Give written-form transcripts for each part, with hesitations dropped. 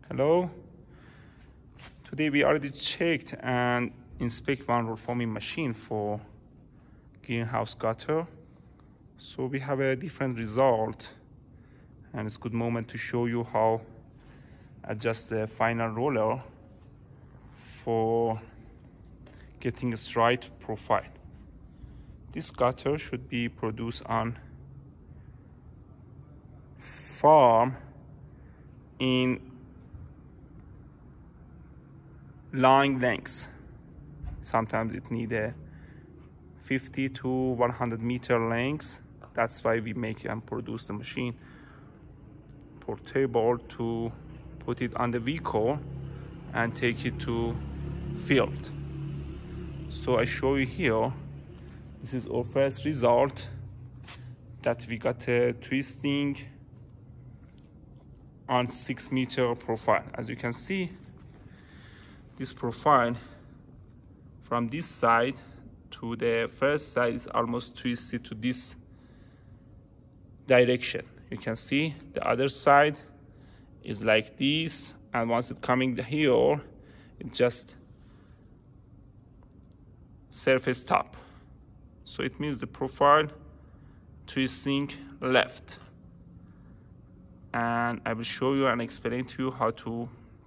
Hello. Today we already checked and inspect one roll forming machine for greenhouse gutter. So we have a different result, and it's a good moment to show you how adjust the final roller for getting a straight profile. This gutter should be produced on farm in line lengths. Sometimes it needs a 50 to 100 meter length. That's why we make and produce the machine portable to put it on the vehicle and take it to field. So I show you here, this is our first result, that we got a twisting on 6 meter profile. As you can see, this profile from this side to the first side is almost twisted to this direction. You can see the other side is like this, and once it's coming here, it just surface top. So it means the profile twisting left. And I will show you and explain to you how to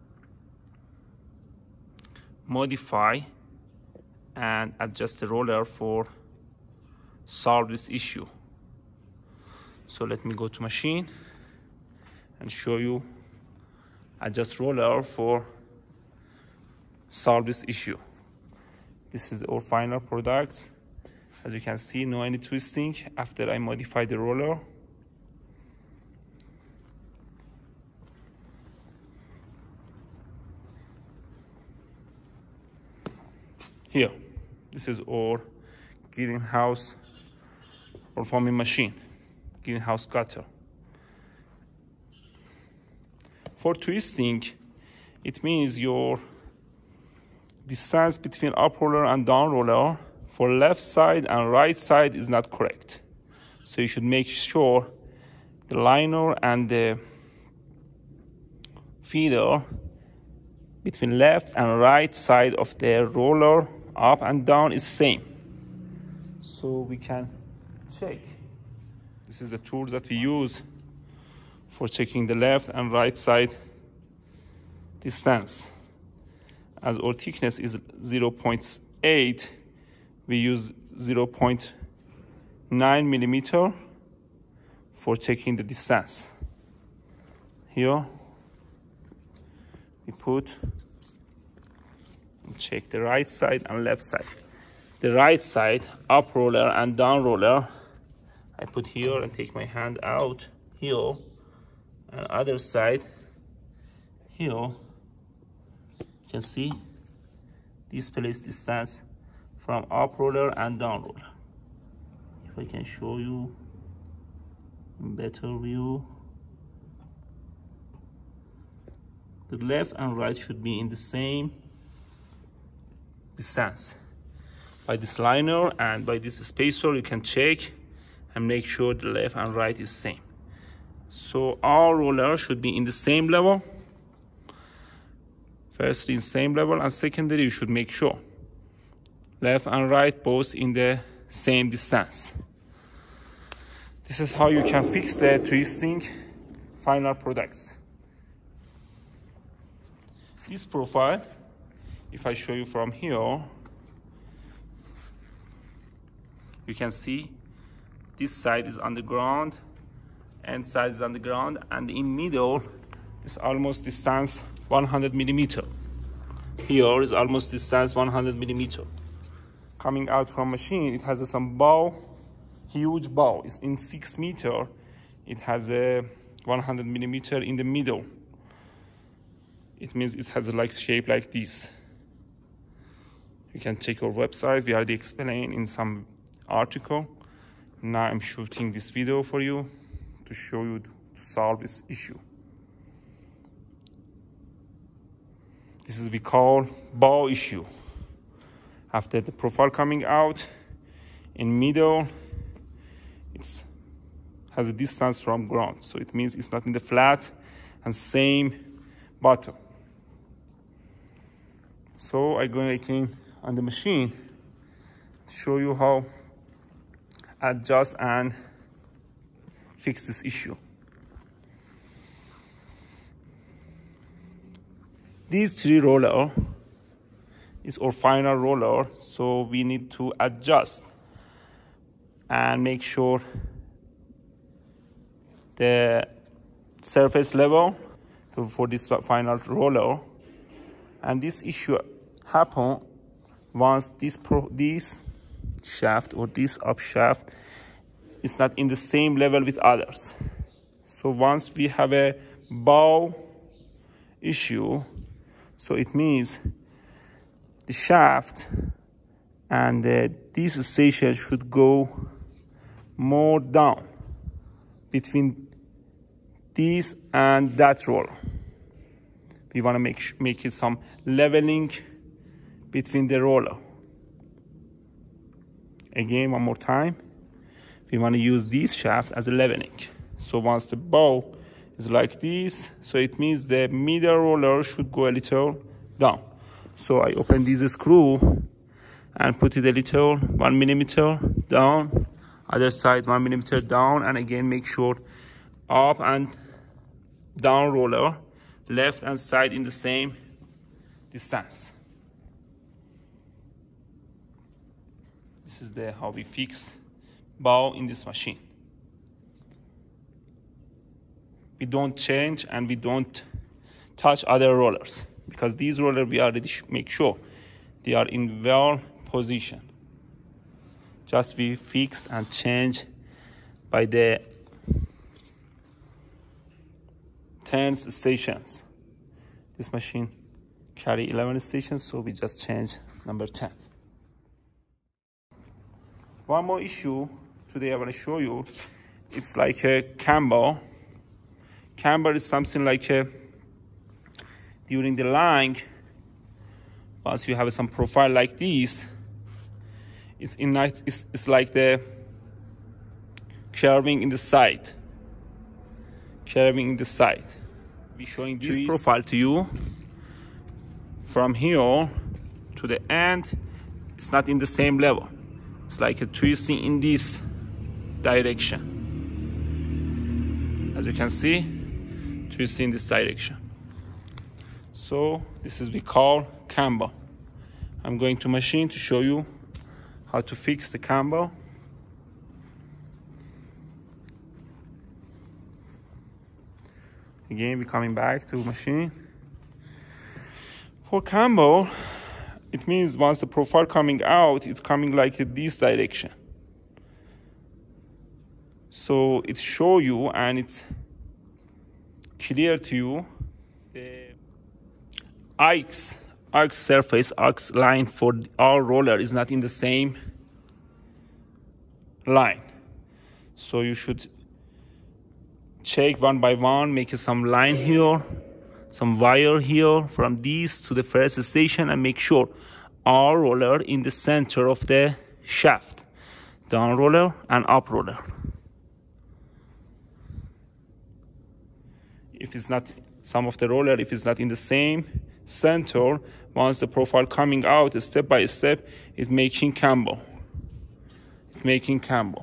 modify and adjust the roller for solve this issue. So let me go to machine and show you adjust roller for solve this issue. This is our final product. As you can see, no any twisting after I modify the roller. Here, this is our greenhouse roll forming machine, greenhouse gutter. For twisting, it means your distance between up roller and down roller for left side and right side is not correct. So you should make sure the liner and the feeder between left and right side of the roller up and down is same. So we can check. This is the tools that we use for checking the left and right side distance. As our thickness is 0.8, we use 0.9 millimeter for checking the distance. Here we put and check the right side and left side. The right side, up roller and down roller, I put here and take my hand out here, and other side here, you can see this place distance from up roller and down roller. If I can show you in better view, the left and right should be in the same distance. By this liner and by this spacer, you can check and make sure the left and right is same. So our roller should be in the same level. Firstly, in same level, and secondly, you should make sure left and right both in the same distance. This is how you can fix the twisting final products. This profile, if I show you from here, you can see this side is on the ground, and side is on the ground, and in middle is almost distance 100 millimeter. Here is almost distance 100 millimeter. Coming out from machine, it has some bow, huge bow. It's in 6 meter. It has a 100 millimeter in the middle. It means it has a like shape like this. You can check our website. We already explained in some article. Now I'm shooting this video for you to show you to solve this issue. This is we call bow issue. After the profile coming out, in middle, it has a distance from ground. So it means it's not in the flat, and same bottom. So I'm going again on the machine to show you how adjust and fix this issue. These 3 roller is our final roller, so we need to adjust and make sure the surface level for this final roller. And this issue happen once this shaft or this up shaft is not in the same level with others. So once we have a bow issue, so it means the shaft and this station should go more down between this and that roller. We want to make it some leveling between the roller. Again, one more time, we want to use this shaft as a leveling. So once the bow is like this, so it means the middle roller should go a little down. So I open this screw and put it a little 1 millimeter down, other side 1 millimeter down, and again make sure up and down roller, left and side in the same distance. This is how we fix bow in this machine. We don't change and we don't touch other rollers, because these rollers we already make sure they are in well position. Just we fix and change by the 10 stations. This machine carry 11 stations, so we just change number 10. One more issue today I want to show you. It's like a Camber. Camber is something like during the line, once you have some profile like this, it's like the curving in the side. Curving in the side. We're showing this profile to you. From here to the end, it's not in the same level. It's like a twisting in this direction. As you can see, twisting in this direction. So this is we call Camber. I'm going to machine to show you how to fix the Camber. Again, we're coming back to machine. For Camber, it means once the profile coming out, it's coming like this direction. So it show you and it's clear to you the arc surface, arc line for our roller is not in the same line. So you should check one by one, make some line here, some wire here from this to the first station, and make sure our roller in the center of the shaft, down roller and up roller. If it's not some of the roller, if it's not in the same center, once the profile coming out step by step, it's making Camber. It's making Camber.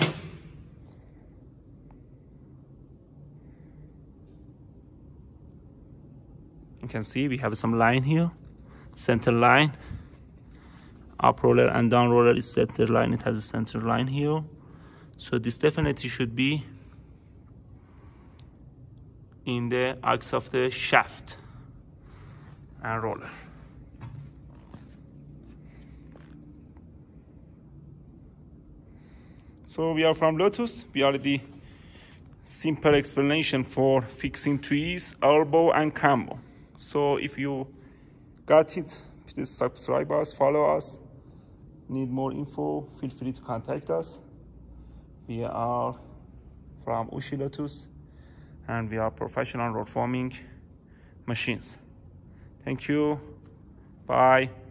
You can see we have some line here, center line. Up roller and down roller is center line. It has a center line here. So this definitely should be in the axis of the shaft and roller. So we are from Lotus. We already simple explanation for fixing twist, elbow and Camber. So if you got it, please subscribe us, follow us. Need more info, feel free to contact us. We are from Lotus and we are professional rod forming machines. Thank you. Bye.